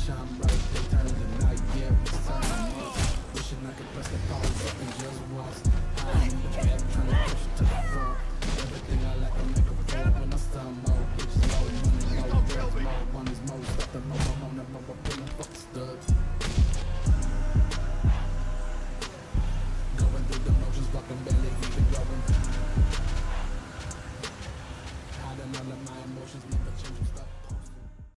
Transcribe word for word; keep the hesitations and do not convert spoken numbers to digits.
shine bright, they turn to night, yeah, we turn them up. Wishing I could press the pause button just once. I'm in the back trying to push to the front. Everything I like I make a fall when I stun more. Bitches, more money, more drugs, more one is more stuff. The more I'm on the more I'm feeling fucked stuck. Going through the motions, walking barely even going. Hiding all of my emotions, never change.